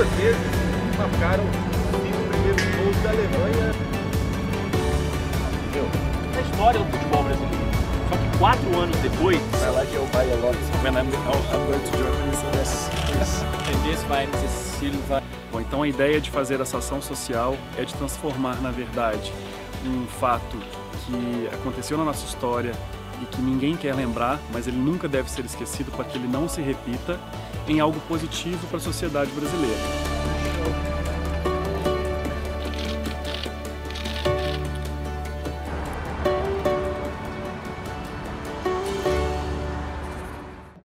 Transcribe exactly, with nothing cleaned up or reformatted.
holandeses marcaram os cinco primeiros gols da Alemanha. Entendeu? É a história do futebol brasileiro. Só que quatro anos depois... I like your body a lot. When I'm, I'm going to Germany, so yes, please. Entendesse vai Silva. Bom, então a ideia de fazer essa ação social é de transformar, na verdade, um fato que aconteceu na nossa história e que ninguém quer lembrar, mas ele nunca deve ser esquecido para que ele não se repita, em algo positivo para a sociedade brasileira.